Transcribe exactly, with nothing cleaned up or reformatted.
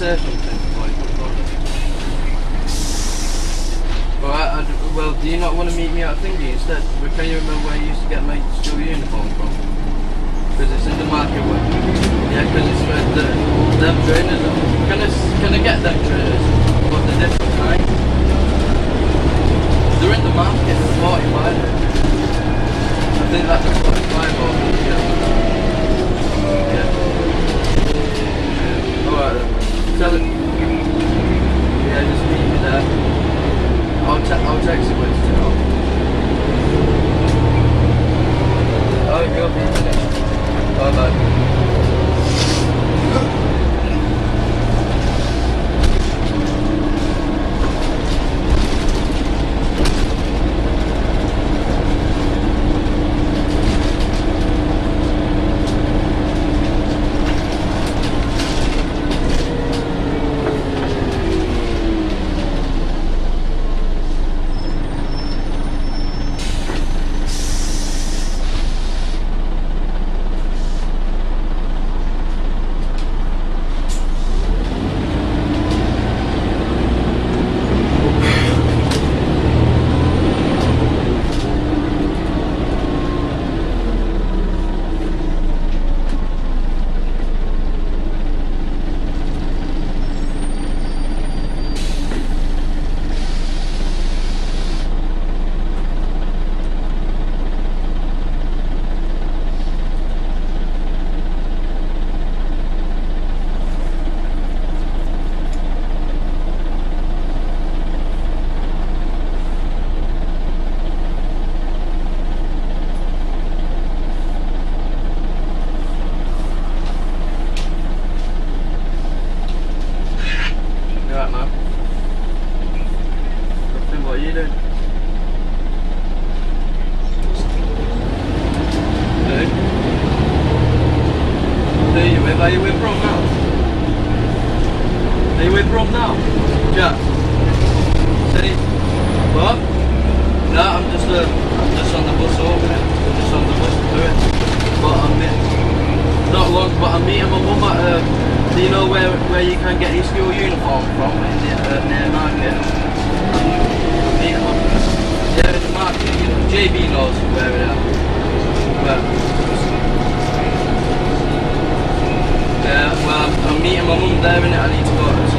say something before you put the phone down? Alright, well, do you not want to meet me at Thingy instead? Can you remember where you used to get my school uniform from? Because it's in the market. Yeah, because it's where the, them trainers are. Can I, can I get them trainers? But the different kind? They're in the market for forty-five. I think that's a forty-five or yeah. Yeah. yeah. Alright then. Tell it. Yeah, just meet me there. I'll, te I'll text you when it's out. Oh, you'll be finished. Bye bye. Are you with Brom now? Are you with Brom now? Jack? Say what? No, I'm just uh, I'm just on the bus over it. I'm just on the bus to do it. But I'm not long, but I'm meeting my mum at uh, do you know where where you can get your school uniform from in the uh, near market? I'm meeting my yeah, in the market, you know, J B knows where it is. Where? Yeah, well, I'm, I'm meeting my mum there, innit? I need to go to